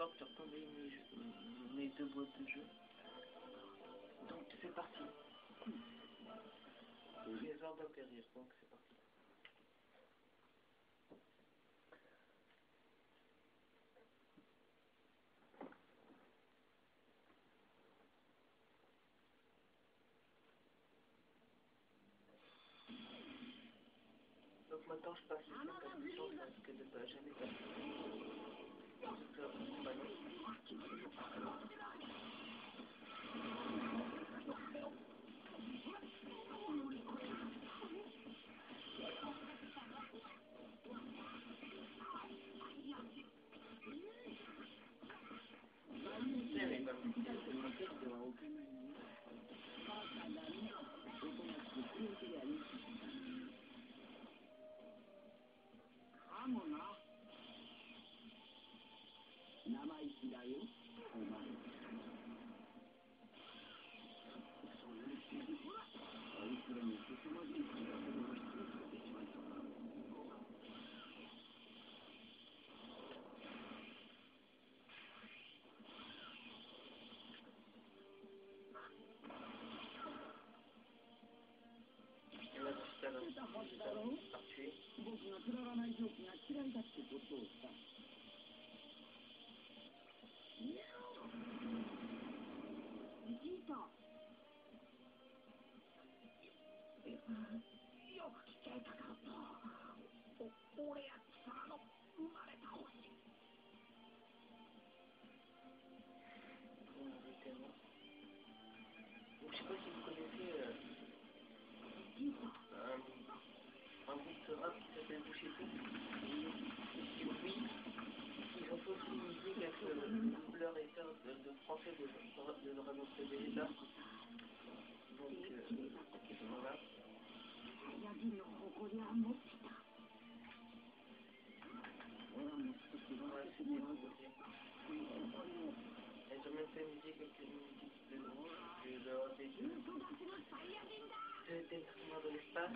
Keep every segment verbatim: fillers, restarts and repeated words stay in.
peur de faire tomber mes, jeux, mes deux boîtes de jeu. Donc c'est parti. Les heures d'atterrir, donc c'est parti. Donc maintenant je passe les compétitions parce que de pas jamais passer. Donc là, bah non. Je sais pas si vous connaissez euh, un, un groupe de rap qui s'appelle Bouchetou. Et oui, ils ont fait aussi une musique avec le, le doubleur et faire de, de français de, de, de Dragon Ball Vegeta. Donc euh, voilà. Voilà, c'est des nouveaux côtés. Elles ont même fait une musique avec une musique de, de, de, de, de, de, de, de l'espace.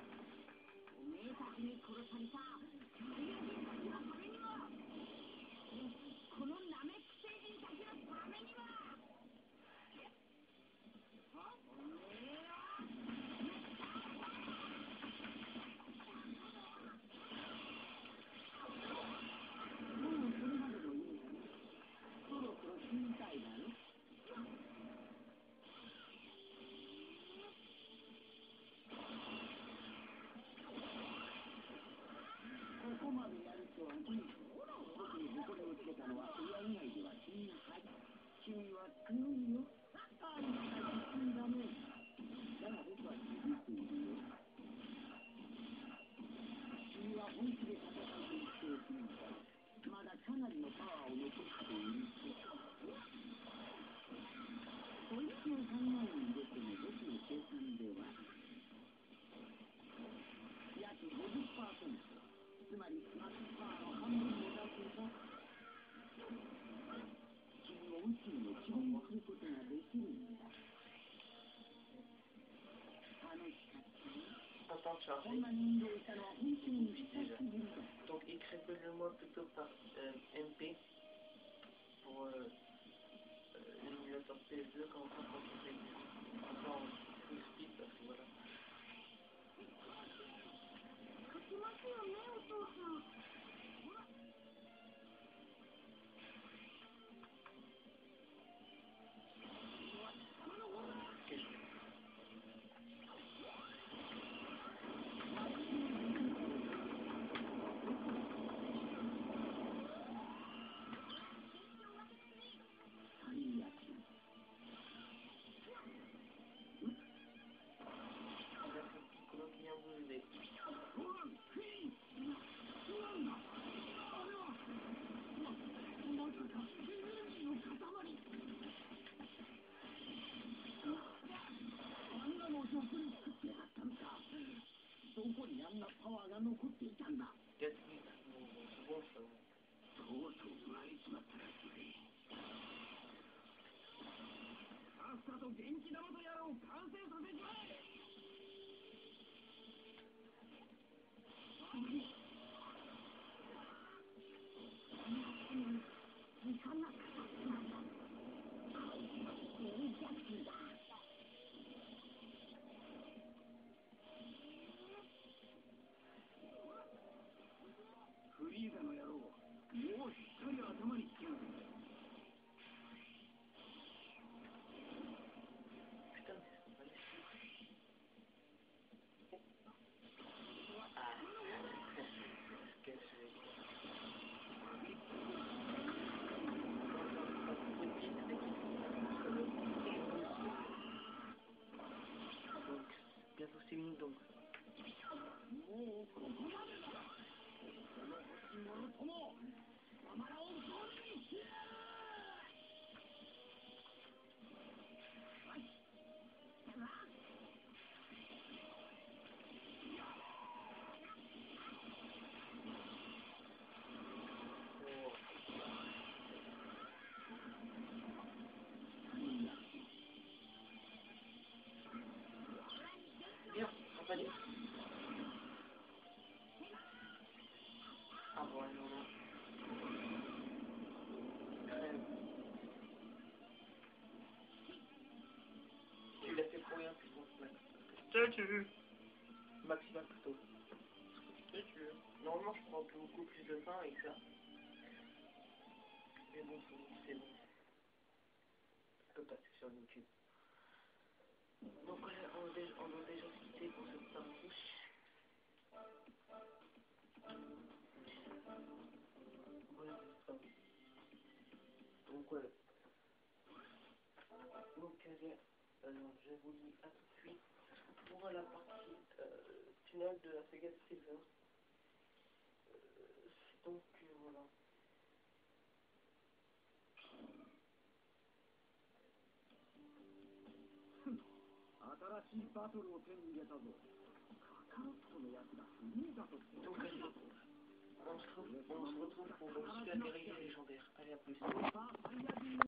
Attends, charger. Déjà. Donc écrivez-le-moi plutôt par euh, M P pour euh, euh, l'émulateur P S deux quand on fait encore en full speed parce que voilà. Bientôt six minutes donc. Bien, on va dire. Ah bon, alors là. Crème. Tu l'as fait pour rien, puis bon, Max. Je te tue. Maximum plutôt. Je te tue. Normalement, je prends beaucoup plus de pain avec ça. Mais bon, c'est bon. Je peux passer sur YouTube. Donc voilà, on a déjà, on a déjà quitté pour cette partie. Voilà, c'est ça. Donc voilà. Donc allez, alors je vous dis à tout de suite pour la partie euh, finale de la saga de Silver. Euh, donc euh, voilà. 新しいバトルを手に入れたぞ。カカロットのやつがフリーザとして。 Donc allez, on se retrouve, on se retrouve pour le super guerrier légendaire. Allez, à plus.